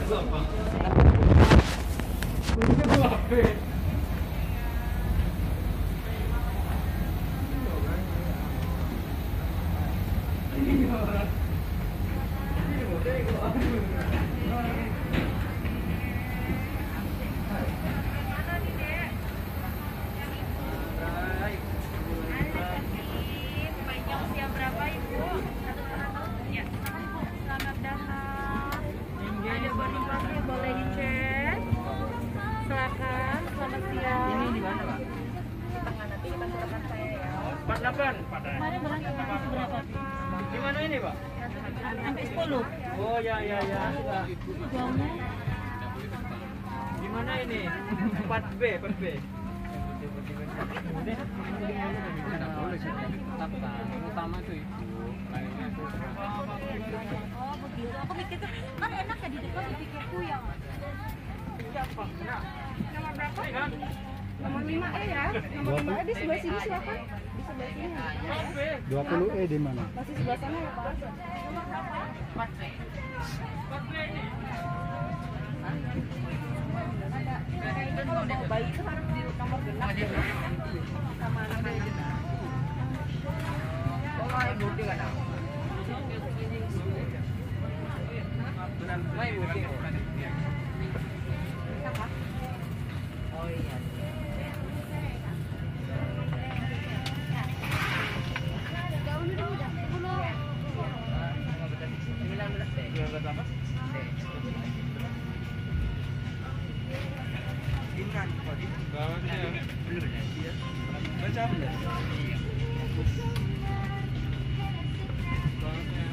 Di mana ini, Pak? Sampai 10. Oh ya. Di mana ini? 4B. Utama itu ibu, lainnya itu. Oh begitu. Aku mikir tuh kan enak ya di depan, pikirku yang Siapa? nomor berapa? Ini kan? Nomor 5E ya. Nomor 5E di sebelah sini silakan. Di sebelah sini. 20E di mana? Masih sebelah sana ya Pak. Nomor berapa? 4B ini. Ada kalau mau bayi itu harus di nomor genap ya. Sama anak-anak. Oh, ibu dia kan. Mai ibu dia. Apa? Oh iya. Daun itu udah 10. 19 apa? Intan, baca apa ya?